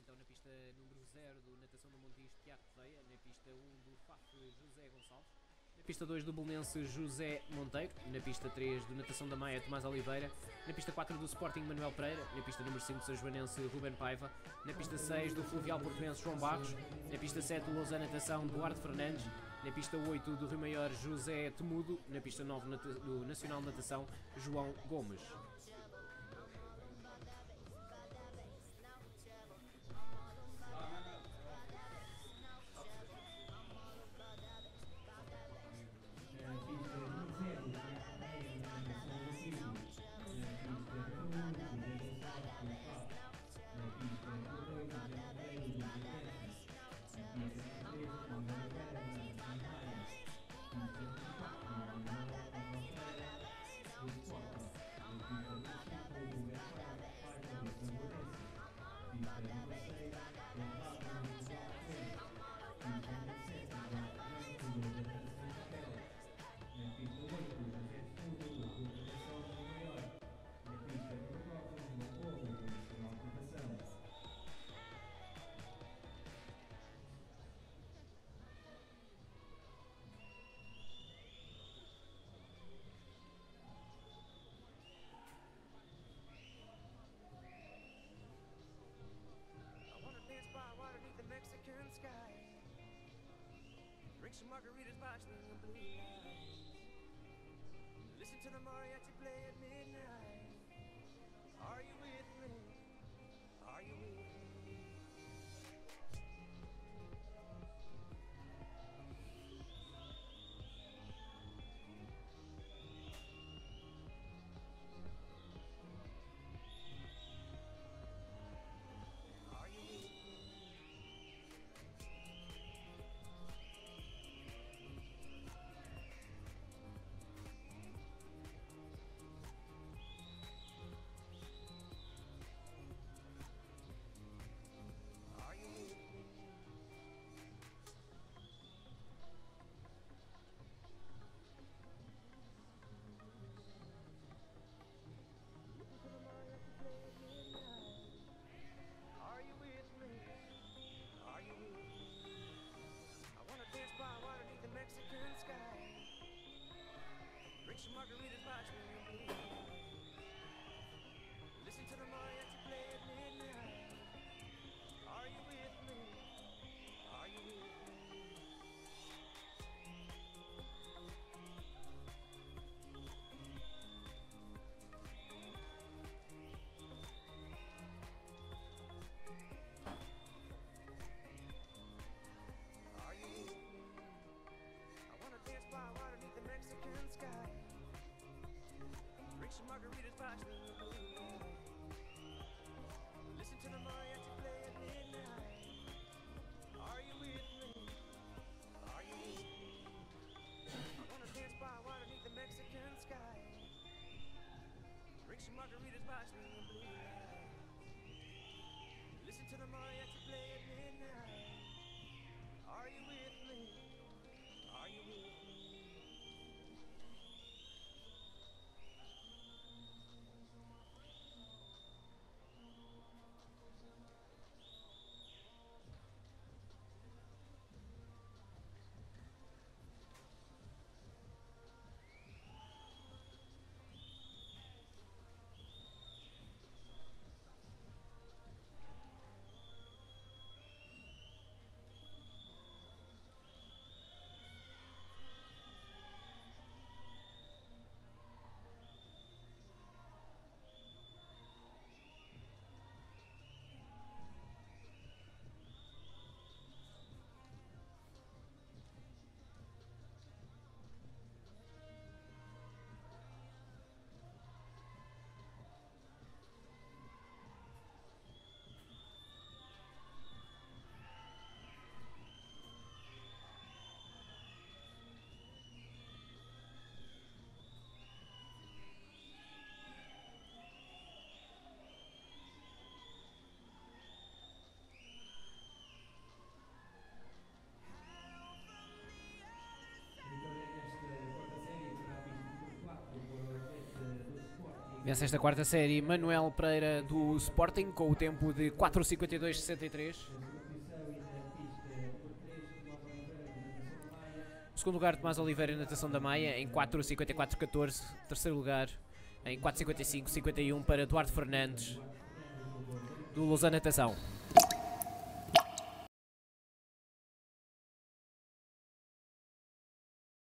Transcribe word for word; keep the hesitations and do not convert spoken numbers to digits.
então na pista número zero do Natação do Montijo Tiago Correia, na pista um do F A F José Gonçalves, na pista dois do Belenense José Monteiro, na pista três do Natação da Maia Tomás Oliveira, na pista quatro do Sporting Manuel Pereira, na pista número cinco do São Joanense Ruben Paiva, na pista seis do Fluvial Portuense João Barros, na pista sete do Lausanne Natação Duarte Fernandes, na pista oito do Rio Maior José Temudo, na pista nove do Nacional Natação João Gomes. Mexican sky, drink some margaritas by swinging blue lights, listen to the mariachi play at midnight. Are you with me? Are you with me? Mexican sky, drink some margaritas by swinging blue lights, listen to the mariachi play at midnight. Are you with me? Are you with me? Are you with me? Dance by water beneath the Mexican sky, drink some margaritas by swinging blue lights, listen to the mariachi play at midnight. Are you with me? Are you with me? I wanna dance by water beneath the Mexican sky, drink some margaritas by swinging blue lights, listen to the mariachi play at midnight. Are you with me? Are you with me? Vence esta quarta série Manuel Pereira do Sporting com o tempo de quatro cinquenta e dois sessenta e três. Segundo lugar, Tomás Oliveira, natação da Maia, em quatro cinquenta e quatro catorze. Terceiro lugar, em quatro cinquenta e cinco cinquenta e um para Eduardo Fernandes, do Lausanne Natação.